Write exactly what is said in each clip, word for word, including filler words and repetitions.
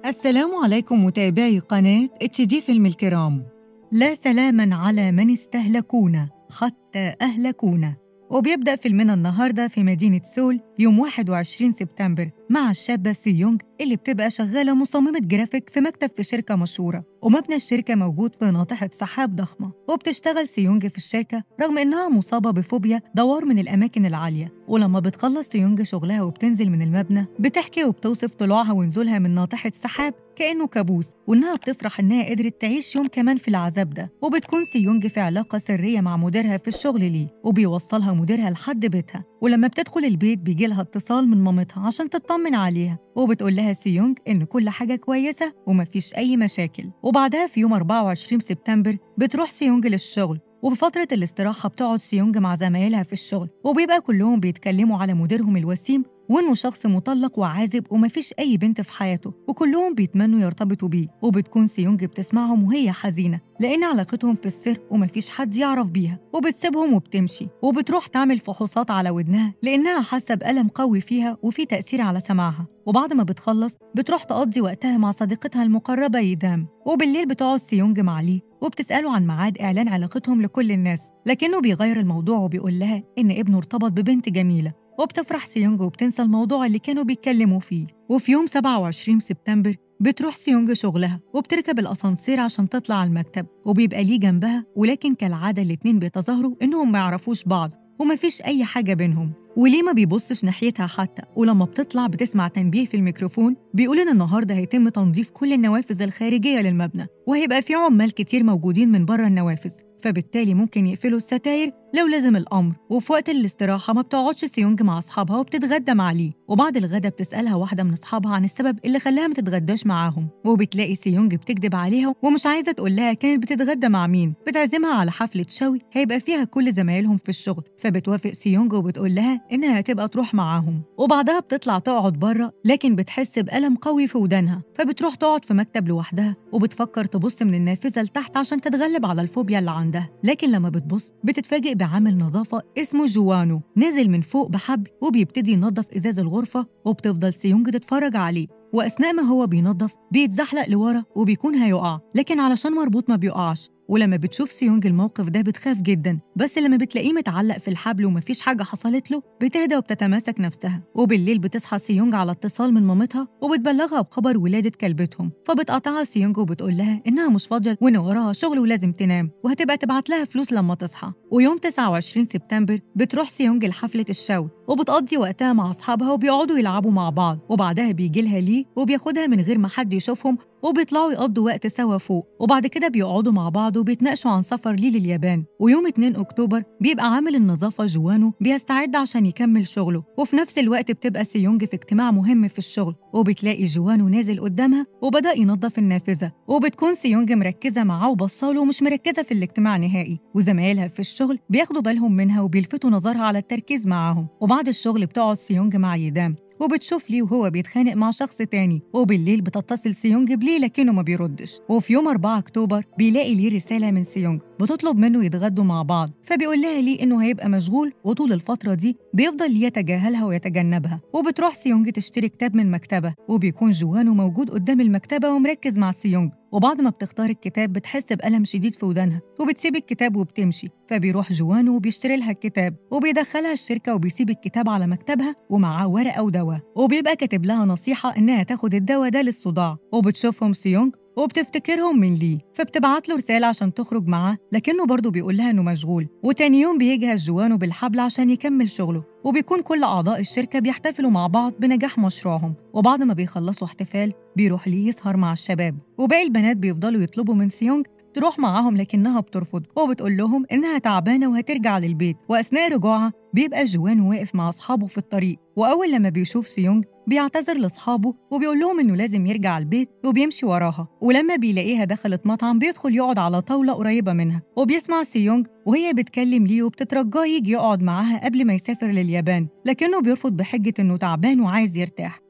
السلام عليكم متابعي قناة اتش دي فيلم الكرام. لا سلاما على من استهلكونا حتى أهلكونا. وبيبدأ فيلمنا النهاردة في مدينة سول يوم واحد وعشرين سبتمبر مع الشابة سي يونغ اللي بتبقى شغالة مصممة جرافيك في مكتب في شركة مشهورة، ومبنى الشركة موجود في ناطحة سحاب ضخمة. وبتشتغل سي يونغ في الشركة رغم إنها مصابة بفوبيا دوار من الأماكن العالية. ولما بتخلص سي يونغ شغلها وبتنزل من المبنى بتحكي وبتوصف طلوعها ونزولها من ناطحة سحاب كأنه كابوس، وإنها بتفرح إنها قدرت تعيش يوم كمان في العذاب ده. وبتكون سي يونغ في علاقة سرية مع مديرها في الشغل ليه، وبيوصلها مديرها لحد بيتها. ولما بتدخل البيت بيجي لها اتصال من مامتها عشان تطمن عليها، وبتقول لها سي يونغ إن كل حاجة كويسة ومفيش أي مشاكل. وبعدها في يوم أربعة وعشرين سبتمبر بتروح سي يونغ للشغل، وفي فترة الاستراحة بتقعد سي يونغ مع زمايلها في الشغل، وبيبقى كلهم بيتكلموا على مديرهم الوسيم وإنه شخص مطلق وعازب ومفيش أي بنت في حياته، وكلهم بيتمنوا يرتبطوا بيه. وبتكون سي يونغ بتسمعهم وهي حزينة لأن علاقتهم في السر ومفيش حد يعرف بيها، وبتسيبهم وبتمشي. وبتروح تعمل فحوصات على ودنها لأنها حاسة بألم قوي فيها وفي تأثير على سماعها. وبعد ما بتخلص بتروح تقضي وقتها مع صديقتها المقربة يدام. وبالليل بتقعد سي يونغ مع لي وبتسأله عن ميعاد إعلان علاقتهم لكل الناس، لكنه بيغير الموضوع وبيقول لها إن ابنه ارتبط ببنت جميلة. وبتفرح سي يونغ وبتنسى الموضوع اللي كانوا بيتكلموا فيه. وفي يوم سبعة وعشرين سبتمبر بتروح سي يونغ شغلها وبتركب الأسانسير عشان تطلع على المكتب، وبيبقى ليه جنبها، ولكن كالعادة الاتنين بيتظاهروا إنهم ما يعرفوش بعض ومفيش أي حاجة بينهم. وليه ما بيبصش ناحيتها حتى. ولما بتطلع بتسمع تنبيه في الميكروفون بيقول إن النهاردة هيتم تنظيف كل النوافذ الخارجية للمبنى، وهيبقى في عمال كتير موجودين من بره النوافذ، فبالتالي ممكن يقفلوا الستاير لو لازم الأمر. وفي وقت الاستراحة ما بتقعدش سي يونغ مع أصحابها وبتتغدى مع لي، وبعد الغدا بتسألها واحدة من أصحابها عن السبب اللي خلاها ما تتغداش معاهم، وبتلاقي سي يونغ بتكذب عليها ومش عايزة تقول لها كانت بتتغدى مع مين. بتعزمها على حفلة شوي هيبقى فيها كل زمايلهم في الشغل، فبتوافق سي يونغ وبتقول لها إنها هتبقى تروح معاهم. وبعدها بتطلع تقعد بره، لكن بتحس بألم قوي في ودانها، فبتروح تقعد في مكتب لوحدها وبتفكر تبص من النافذة لتحت عشان تتغلب على الفوبيا اللي عندها. لكن لما بتبص بتتفاجئ بعامل نظافة اسمه جوانو نازل من فوق بحبل وبيبتدي ينظف إزاز الغرفة، وبتفضل سي يونغ تتفرج عليه. وأثناء ما هو بينظف بيتزحلق لورا وبيكون هيقع، لكن علشان مربوط ما بيقعش. ولما بتشوف سي يونغ الموقف ده بتخاف جدا، بس لما بتلاقيه متعلق في الحبل ومفيش حاجة حصلت له بتهدى وبتتماسك نفسها. وبالليل بتصحى سي يونغ على اتصال من مامتها وبتبلغها بخبر ولادة كلبتهم، فبتقطعها سي يونغ وبتقول لها إنها مش فاضية وإن وراها شغل ولازم تنام، وهتبقى تبعت لها فلوس لما تصحى. ويوم تسعة وعشرين سبتمبر بتروح سي يونغ لحفلة الشوي وبتقضي وقتها مع أصحابها وبيقعدوا يلعبوا مع بعض. وبعدها بيجي لها لي وبياخدها من غير ما حد يشوفهم وبيطلعوا يقضوا وقت سوا فوق، وبعد كده بيقعدوا مع بعض وبيتناقشوا عن سفر ليه لليابان. ويوم اتنين أكتوبر بيبقى عامل النظافة جوانو بيستعد عشان يكمل شغله، وفي نفس الوقت بتبقى سي يونغ في اجتماع مهم في الشغل، وبتلاقي جوانو نازل قدامها وبدأ ينظف النافذة، وبتكون سي يونغ مركزة معاه وبصاله ومش مركزة في الاجتماع نهائي. وزمايلها في الشغل بياخدوا بالهم منها وبيلفتوا نظرها على التركيز معاهم. وبعد الشغل بتقعد سي يونغ مع يدام وبتشوف ليه وهو بيتخانق مع شخص تاني. وبالليل بتتصل سي يونغ بليه لكنه ما بيردش. وفي يوم أربعة أكتوبر بيلاقي ليه رسالة من سي يونغ بتطلب منه يتغدوا مع بعض، فبيقول لها ليه إنه هيبقى مشغول وطول الفترة دي بيفضل يتجاهلها ويتجنبها. وبتروح سي يونغ تشتري كتاب من مكتبة، وبيكون جوانو موجود قدام المكتبة ومركز مع سي يونغ. وبعد ما بتختار الكتاب بتحس بألم شديد في ودانها وبتسيب الكتاب وبتمشي، فبيروح جوانو وبيشتري لها الكتاب وبيدخلها الشركة وبيسيب الكتاب على مكتبها ومعاه ورقة ودواء، وبيبقى كاتب لها نصيحة إنها تاخد الدواء ده للصداع. وبتشوفهم سي يونغ وبتفتكرهم من ليه، فبتبعت له رسالة عشان تخرج معاه، لكنه برضه بيقول لها إنه مشغول. وتاني يوم بيجهز جوانو بالحبل عشان يكمل شغله، وبيكون كل أعضاء الشركة بيحتفلوا مع بعض بنجاح مشروعهم. وبعد ما بيخلصوا احتفال بيروح ليه يسهر مع الشباب، وباقي البنات بيفضلوا يطلبوا من سي يونغ تروح معاهم لكنها بترفض، وبتقول لهم إنها تعبانة وهترجع للبيت. وأثناء رجوعها بيبقى جوانو واقف مع أصحابه في الطريق، وأول لما بيشوف سي يونغ بيعتذر لأصحابه وبيقول لهم إنه لازم يرجع البيت وبيمشي وراها. ولما بيلاقيها دخلت مطعم بيدخل يقعد على طاولة قريبة منها، وبيسمع سي يونغ وهي بتكلم ليه وبتترجاه يجي يقعد معاها قبل ما يسافر لليابان، لكنه بيرفض بحجة إنه تعبان وعايز يرتاح.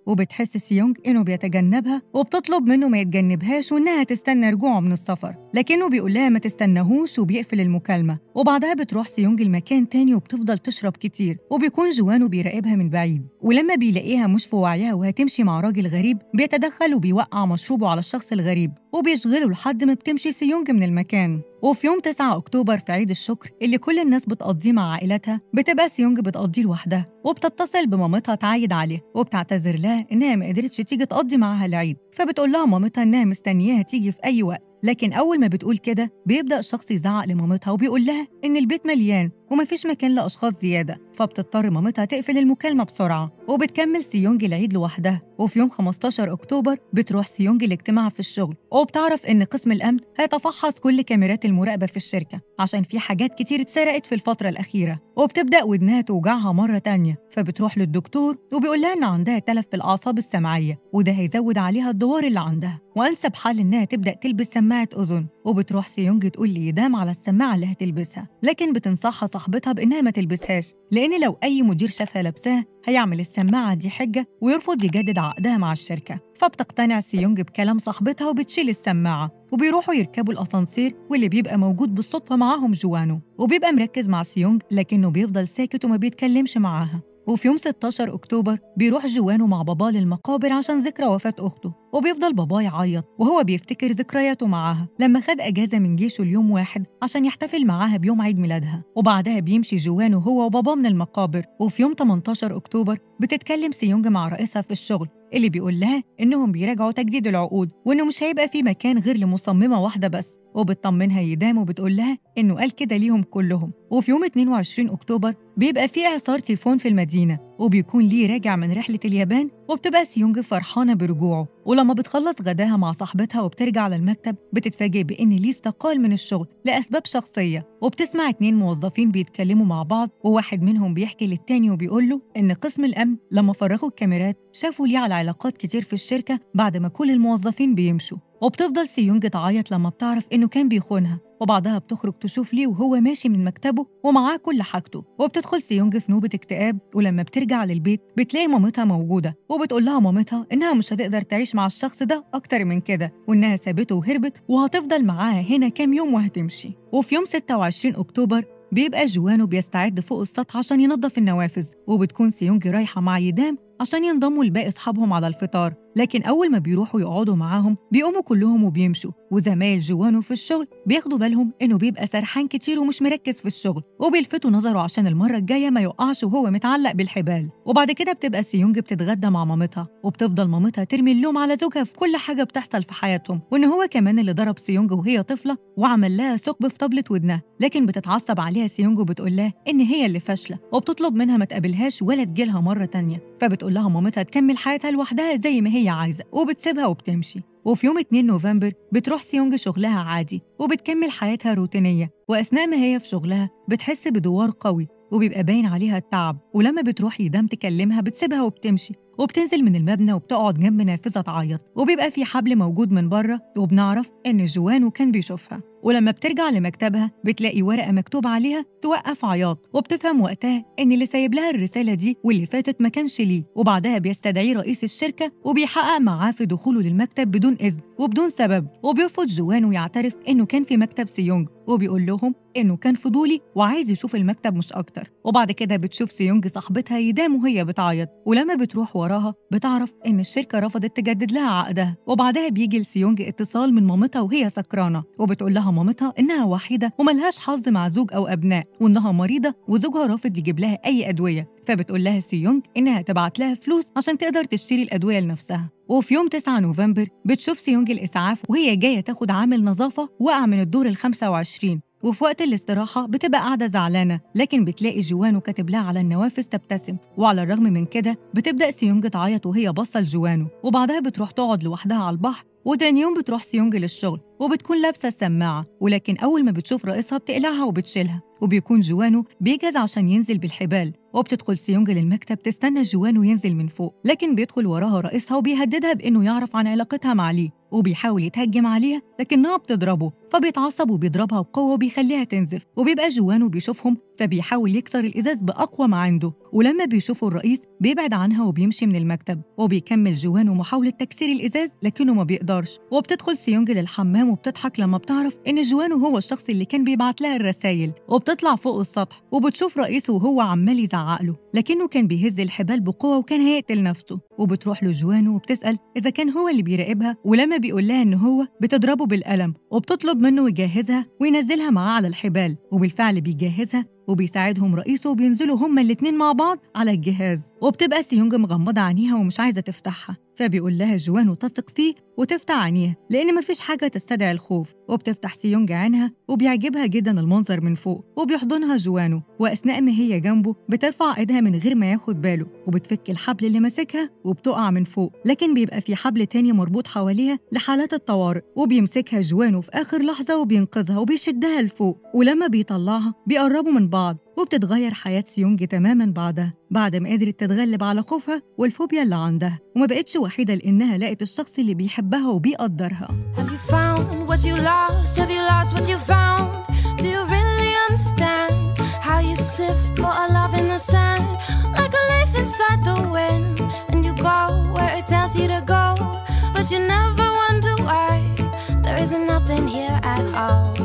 وبتحس سيونج إنه بيتجنبها وبتطلب منه ما يتجنبهاش وإنها تستنى رجوعه من السفر، لكنه بيقول لها ما تستناهوش وبيقفل المكالمة. وبعدها بتروح سيونج المكان تاني وبتفضل تشرب كتير، وبيكون جوانو بيراقبها من بعيد، ولما بيلاقيها مش في وعيها وهتمشي مع راجل غريب بيتدخل وبيوقع مشروبه على الشخص الغريب وبيشغله لحد ما بتمشي سيونج من المكان. وفي يوم تسعة أكتوبر في عيد الشكر اللي كل الناس بتقضيه مع عائلتها، بتبقى سيونج بتقضيه لوحدها وبتتصل بمامتها تعايد عليها وبتعتذر لها إنها ما قدرتش تيجي تقضي معاها العيد، فبتقول لها مامتها إنها مستنياها تيجي في أي وقت. لكن أول ما بتقول كده بيبدأ الشخص يزعق لمامتها وبيقول لها إن البيت مليان ومفيش مكان لأشخاص زيادة، فبتضطر مامتها تقفل المكالمة بسرعة وبتكمل سيونج العيد لوحدها. وفي يوم خمستاشر أكتوبر بتروح سيونج الاجتماع في الشغل، وبتعرف إن قسم الأمن هيتفحص كل كاميرات المراقبة في الشركة عشان في حاجات كتير اتسرقت في الفترة الأخيرة، وبتبدأ ودنها توجعها مرة تانية، فبتروح للدكتور وبيقول لها إن عندها تلف في الأعصاب السمعية وده هيزود عليها الدوار اللي عندها، وأنسب حل إنها تبدأ تلبس سماعة أذن. وبتروح سيونج تقول ليدام على السماعة اللي هتلبسها، لكن بتنصحها صاحبتها بإنها ما تلبسهاش لأن لو أي مدير شافها لابساها هيعمل السماعة دي حجة ويرفض يجدد عقدها مع الشركة. فبتقتنع سيونج بكلام صاحبتها وبتشيل السماعة وبيروحوا يركبوا الأسانسير، واللي بيبقى موجود بالصدفة معاهم جوانو، وبيبقى مركز مع سيونج لكنه بيفضل ساكت وما بيتكلمش معاها. وفي يوم ستاشر أكتوبر بيروح جوانو مع باباه للمقابر عشان ذكرى وفاة أخته، وبيفضل باباه يعيط وهو بيفتكر ذكرياته معاها لما خد أجازة من جيشه اليوم واحد عشان يحتفل معاها بيوم عيد ميلادها. وبعدها بيمشي جوانو هو وباباه من المقابر. وفي يوم تمنتاشر أكتوبر بتتكلم سيونج مع رئيسها في الشغل اللي بيقول لها إنهم بيراجعوا تجديد العقود وإنه مش هيبقى في مكان غير لمصممة واحدة بس، وبتطمنها يدام وبتقول لها إنه قال كده ليهم كلهم. وفي يوم اتنين وعشرين أكتوبر بيبقى في إعصار تيفون في المدينة وبيكون ليه راجع من رحلة اليابان، وبتبقى سيونج فرحانة برجوعه. ولما بتخلص غداها مع صاحبتها وبترجع للمكتب بتتفاجئ بإن ليه استقال من الشغل لأسباب شخصية، وبتسمع اتنين موظفين بيتكلموا مع بعض وواحد منهم بيحكي للتاني وبيقول له إن قسم الأمن لما فرغوا الكاميرات شافوا ليه على علاقات كتير في الشركة بعد ما كل الموظفين بيمشوا. وبتفضل سيونج تعيط لما بتعرف إنه كان بيخونها، وبعدها بتخرج تشوف ليه وهو ماشي من مكتبه ومعاه كل حاجته. وبتدخل سيونج في نوبة اكتئاب، ولما بترجع للبيت بتلاقي مامتها موجودة وبتقول لها مامتها إنها مش هتقدر تعيش مع الشخص ده أكتر من كده، وإنها سابته وهربت وهتفضل معاها هنا كام يوم وهتمشي. وفي يوم ستة وعشرين أكتوبر بيبقى جوانو بيستعد فوق السطح عشان ينظف النوافذ، وبتكون سيونج رايحة مع يدام عشان ينضموا لباقي أصحابهم على الفطار، لكن أول ما بيروحوا يقعدوا معاهم بيقوموا كلهم وبيمشوا، وزمايل جوانو في الشغل بياخدوا بالهم إنه بيبقى سرحان كتير ومش مركز في الشغل، وبيلفتوا نظره عشان المرة الجاية ما يقعش وهو متعلق بالحبال. وبعد كده بتبقى سيونج بتتغدى مع مامتها، وبتفضل مامتها ترمي اللوم على زوجها في كل حاجة بتحصل في حياتهم، وإن هو كمان اللي ضرب سيونج وهي طفلة وعمل لها ثقب في طبلة ودنها، لكن بتتعصب عليها سيونج وبتقول لها إن هي اللي فاشلة، وبتطلب منها ما تقابلهاش ولا تجيلها مرة تانية، فبتقول لها مامتها تكمل حياتها لوحدها زي ما هي عايزة وبتسيبها وبتمشي. وفي يوم اتنين نوفمبر بتروح سيونج شغلها عادي وبتكمل حياتها روتينية، وأثناء ما هي في شغلها بتحس بدوار قوي وبيبقى باين عليها التعب، ولما بتروح يدام تكلمها بتسيبها وبتمشي، وبتنزل من المبنى وبتقعد جنب نافذة تعيط، وبيبقى في حبل موجود من بره وبنعرف إن جوانو كان بيشوفها. ولما بترجع لمكتبها بتلاقي ورقة مكتوب عليها توقف عياط، وبتفهم وقتها إن اللي سايب لها الرسالة دي واللي فاتت ما كانش ليه. وبعدها بيستدعيه رئيس الشركة وبيحقق معاه في دخوله للمكتب بدون إذن وبدون سبب، وبيرفض جوانو يعترف إنه كان في مكتب سيونج، وبيقول لهم إنه كان فضولي وعايز يشوف المكتب مش أكتر. وبعد كده بتشوف سيونج صاحبتها يدام وهي بتعيط، ولما بتروح وراها بتعرف إن الشركة رفضت تجدد لها عقدها. وبعدها بيجي لسيونج اتصال من مامتها وهي سكرانة، وبتقول لها مامتها إنها وحيدة وملهاش حظ مع زوج أو أبناء، وإنها مريضة وزوجها رافض يجيب لها أي أدوية، فبتقول لها سيونج إنها تبعت لها فلوس عشان تقدر تشتري الأدوية لنفسها. وفي يوم تسعة نوفمبر بتشوف سيونج الإسعاف وهي جاية تاخد عامل نظافة وقع من الدور الخامسة وعشرين، وفي وقت الاستراحة بتبقى قاعدة زعلانة، لكن بتلاقي جوانو كاتب لها على النوافذ تبتسم، وعلى الرغم من كده بتبدأ سيونج تعيط وهي باصة لجوانو. وبعدها بتروح تقعد لوحدها على البحر، وتاني يوم بتروح سيونج للشغل وبتكون لابسة السماعة، ولكن أول ما بتشوف رئيسها بتقلعها وبتشيلها، وبيكون جوانو بيجهز عشان ينزل بالحبال. وبتدخل سيونج للمكتب تستنى جوانو ينزل من فوق، لكن بيدخل وراها رئيسها وبيهددها بإنه يعرف عن علاقتها مع ليه، وبيحاول يتهجم عليها لكنها بتضربه، فبيتعصب وبيضربها بقوة وبيخليها تنزف، وبيبقى جوانو بيشوفهم فبيحاول يكسر الإزاز بأقوى ما عنده، ولما بيشوفه الرئيس بيبعد عنها وبيمشي من المكتب، وبيكمل جوانو محاولة تكسير الإزاز لكنه ما بيقدرش. وبتدخل سيونج للحمام وبتضحك لما بتعرف إن جوانو هو الشخص اللي كان بيبعت لها الرسايل، وبتطلع فوق السطح وبتشوف رئيسه وهو عمال يزعق له لكنه كان بيهز الحبال بقوة وكان هيقتل نفسه. وبتروح له جوانو وبتسأل إذا كان هو اللي بيراقبها، ولما بيقول لها إن هو بتضربه بالقلم وبتطلب منه يجهزها وينزلها معاه على الحبال، وبالفعل بيجهزها وبيساعدهم رئيسه وبينزلوا هما الاتنين مع بعض على الجهاز. وبتبقى سيونج مغمضة عينيها ومش عايزة تفتحها، فبيقول لها جوانو تثق فيه وتفتح عينيها لأن مفيش حاجة تستدعي الخوف. وبتفتح سيونج عينها وبيعجبها جدا المنظر من فوق، وبيحضنها جوانو، وأثناء ما هي جنبه بترفع إيدها من غير ما ياخد باله وبتفك الحبل اللي ماسكها وبتقع من فوق، لكن بيبقى في حبل تاني مربوط حواليها لحالات الطوارئ، وبيمسكها جوانو في آخر لحظة وبينقذها وبيشدها لفوق، ولما بيطلعها بيقربوا من بعض وبتتغير حياة سيونج تماماً بعدها بعد ما قدرت تتغلب على خوفها والفوبيا اللي عندها، وما بقتش وحيدة لأنها لقت الشخص اللي بيحبها وبيقدرها. Have you found what you lost? Have you lost what you found? Do you really understand how you sift for a love in the sand like a leaf inside the wind, and you go where it tells you to go, but you never wonder why there isn't nothing here at all.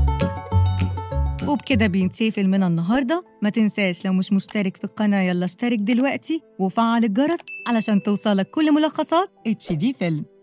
وبكده بينتهي فيلمنا النهاردة. ما تنساش لو مش مشترك في القناة يلا اشترك دلوقتي وفعل الجرس علشان توصلك كل ملخصات اتش دي فيلم.